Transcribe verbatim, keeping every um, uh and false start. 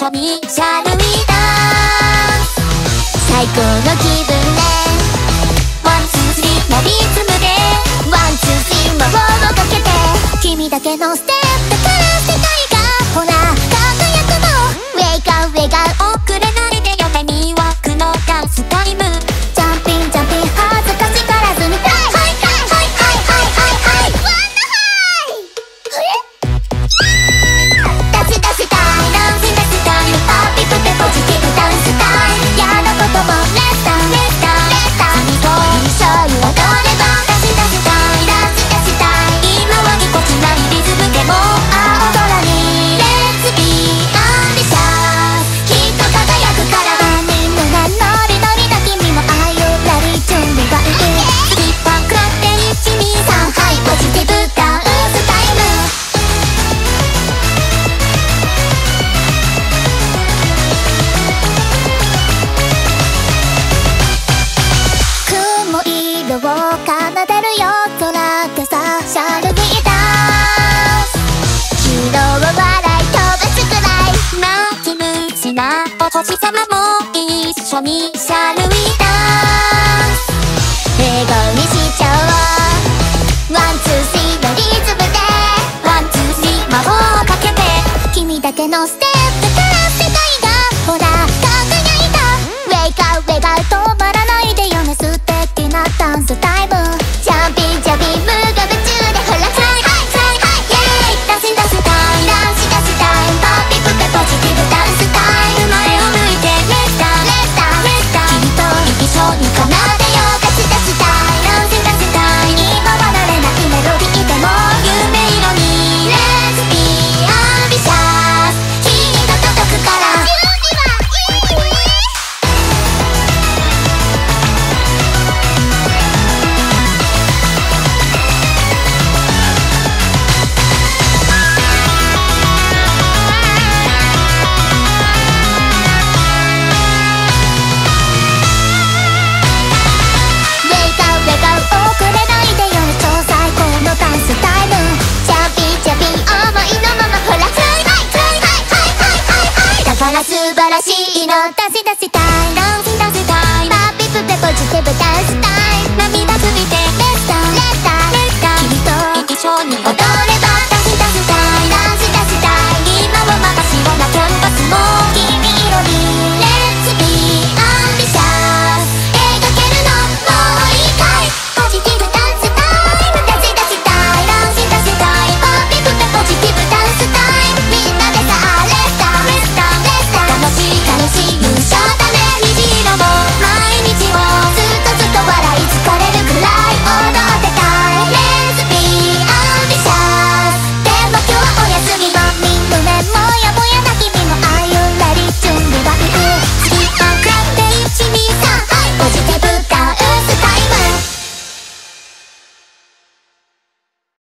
緒にシャルウィダンス最高の気分ねワンツースリーなリズムでワンツースリー魔法をかけて君だけのステップだから世界がほら輝くのウェイカーウェイカー遅れないでよね魅惑のダンスタイムジャンピンジャンピン恥ずかしがらずにはいはいはいはいはいはいはいワンダハイ出し出したいダンス出したいハッピープテポジティブダンスタイム嫌なこともレッタレッタレッタ君と一緒に踊れば出し出したいダンス出したい今はぎこちないリズムでも青空にレッツビーアンビシャスきっと輝くからみんながノリノリな君もああいうラリー準備がいいスキッパー食らっていちにさんはいポジティブダンスタイム雲色を奏でるよ空でさシャルウィダンス昨日は笑い飛ばすくらい泣き虫なお星様も一緒にシャルウィダンス笑顔にしちゃおうワンツースリーのリズムでワンツースリー魔法をかけて君だけのステップから世界がほら輝いたウェイカーウェイカー止まらないでよね素敵なダンスタイムジャンピンジャンピン無我夢中でほらフライハイフライハイイェーイダンスダンスタイムダンスダンスタイムハッピープテポジティブダンスタイム前を向いてレッタレッタレッタ君と一緒に奏でようダンスダンスタイムダンスダンスタイム今は慣れないメロディーでも夢色にレッツビーアンビシャス君が届くから準備はいいウェイカーウェイカー遅れないでよね超最高のダンスタイムジャンピンジャンピン思いのままほらフライハイフライハイハイハイハイハイだから素晴らしいのダンスダンスタイムダンスダンスタイムハッピープテポジティブダン